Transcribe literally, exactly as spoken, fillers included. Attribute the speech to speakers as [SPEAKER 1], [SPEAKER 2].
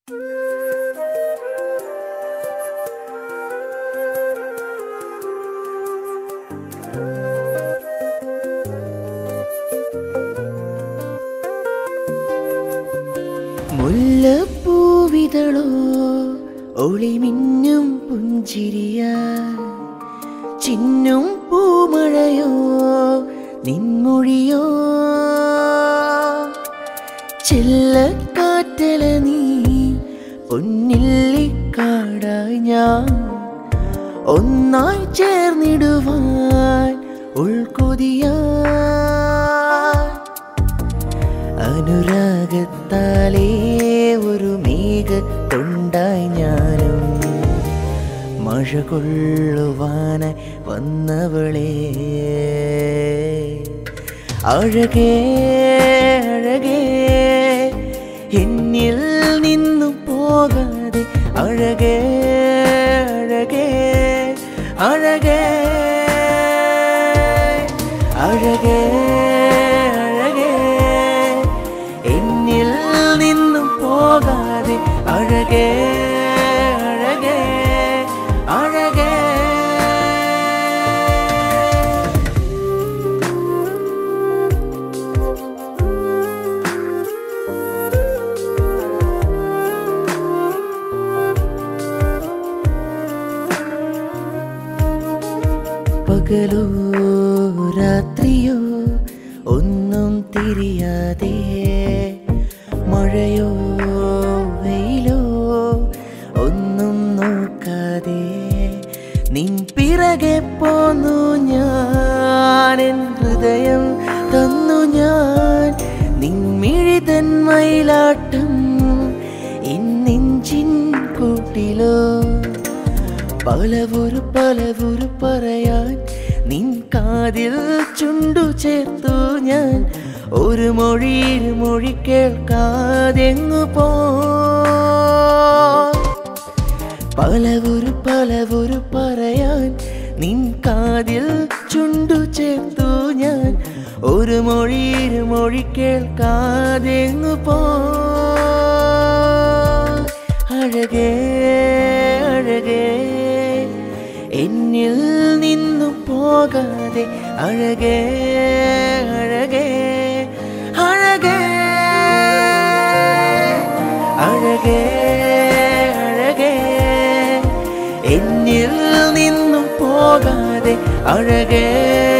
[SPEAKER 1] മുല്ലപ്പൂവിതളോ ഒളിമിന്നും പുഞ്ചിരിയാ ചിന്നും പൂമഴയോ നിൻമൊഴിയോ ചെല്ലക്കാറ്റല നീ പൊന്നില്ലിക്കാടായി ഞാൻ ഒന്നായി ചേർന്നിടുവാൻ ഉൾക്കൊതിയാ അനുരാഗത്താലേ ഒരു മേഘത്തുണ്ടായി ഞാനും മഴ കൊള്ളുവാനായി വന്നവളേ അഴകേ അഴകേ എന്നിൽ നിന്നു പോകാതെ അഴകേ അഴകേ അഴകേ അഴകേ അഴകേ എന്നിൽ നിന്നും പോകാതെ അഴകേ അഴകേ അഴകേ പകലോ രാത്രിയോ ഒന്നും തിരിയാതെ മഴയോ വെയിലോ ഒന്നും നോക്കാതെ നിൻ പിറകെ പോന്നു ഞാൻ എൻ ഹൃദയം തന്നു ഞാൻ നിൻമിഴി തൻ മയിലാട്ടം ഇന്നെഞ്ചിൻ കൂട്ടിലോ പലവൊരു പലവൊരു പറയാൻ നിൻ കാതിൽ ചുണ്ടു ചേർത്തു ഞാൻ ഒരു മൊഴി ഇരുമൊഴി കേൾക്കാതെങ്ങു പോ പലവൊരു പലവൊരു പറയാൻ നിൻ കാതിൽ ചുണ്ടു ചേർത്തു ഞാൻ ഒരു മൊഴി ഇരുമൊഴി കേൾക്കാതെങ്ങു പോ അഴകേ അഴകേ എന്നിൽ നിന്നു പോകാതെ അഴകേ അഴകേ അഴകേ അഴകേ അഴകേ എന്നിൽ നിന്നു പോകാതെ അഴകേ